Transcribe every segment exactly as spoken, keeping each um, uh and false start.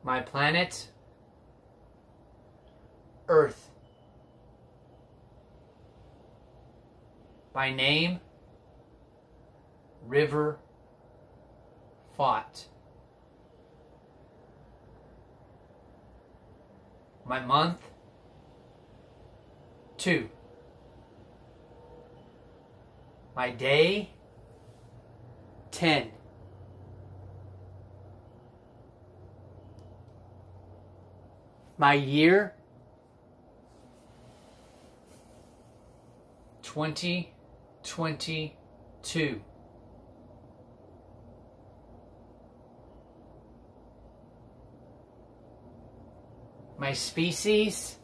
My planet, Earth. My name, River Faught. My month, two. My day, ten. My year, twenty twenty-two. My species,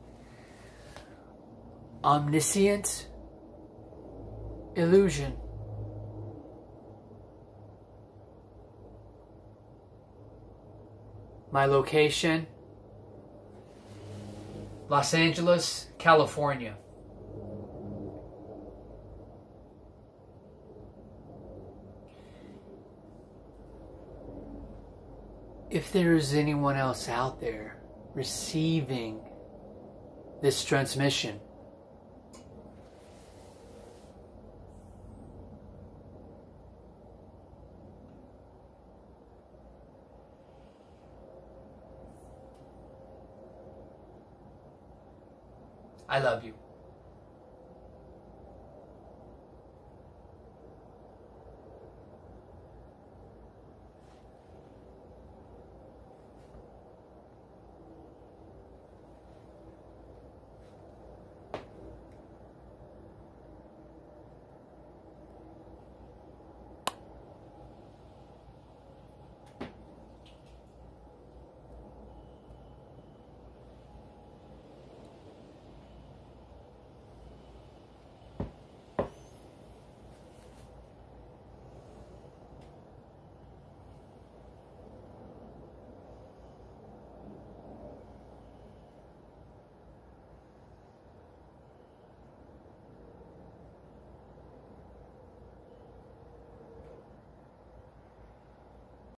omniscient illusion. My location, Los Angeles, California. If there is anyone else out there receiving this transmission, I love you.